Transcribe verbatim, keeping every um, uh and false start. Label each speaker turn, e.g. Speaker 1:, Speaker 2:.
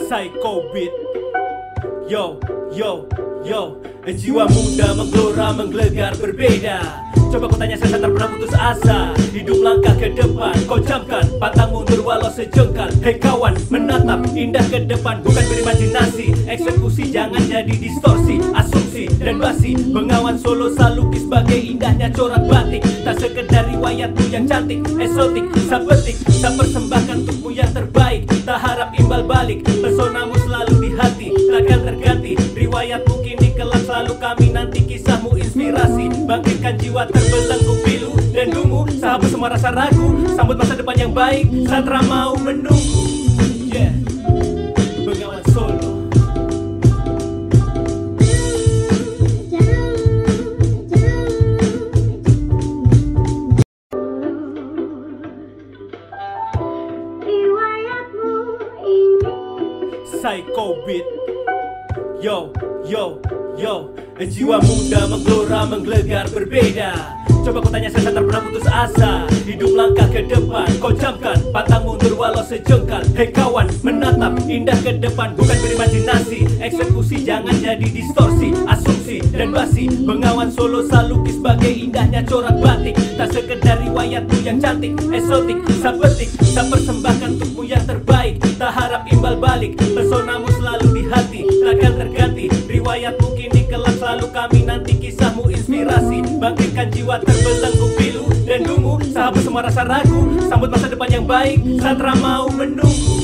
Speaker 1: Psycho Beat. Yo, yo, yo. Jiwa muda menggelora, menggelegar berbeda. Coba kau tanya saya tak pernah putus asa. Hidup langkah ke depan, kau camkan pantang mundur walau sejengkal. Hei kawan, menatap indah ke depan, bukan berimajinasi. Eksekusi jangan jadi distorsi, asumsi dan basi. Bengawan Solo salukis sebagai indahnya corak batik. Tak sekedar riwayatmu yang cantik, esotik, sabetik. Tak persembahkan untukmu yang terbaik, tak harap imbal balik. Pesonamu selalu di hati, takkan terganti. Riwayatmu kini kelak, selalu kami nanti. Kisahmu inspirasi, bangkitkan jiwa terbelenggu pilu dan dungu. Sahabat semua rasa ragu, sambut masa depan yang baik. Satra mau menunggu. Yeah, Bengawan Solo. Psycho Beat. Yo, yo, yo. Jiwa muda menggelora, menggelegar berbeda. Coba kau tanya saya tak pernah putus asa. Hidup langkah ke depan, kau camkan pantang mundur walau sejengkal. Hei kawan, menatap indah ke depan, bukan berimajinasi. Eksekusi jangan jadi distorsi, asumsi dan basi. Bengawan Solo salukis sebagai indahnya corak batik. Tak sekedar riwayatmu yang cantik, esotik, sabetik. Tak persembahkan untukmu yang terbaik, tak harap imbal balik. Pesonamu selalu di hati, takkan terganti. Riwayatmu kini kelak, selalu kami nanti. Kisahmu inspirasi, bangkitkan jiwa terbelenggu pilu dan dungu. Sahabat semua rasa ragu, sambut masa depan yang baik. Satra mau menunggu.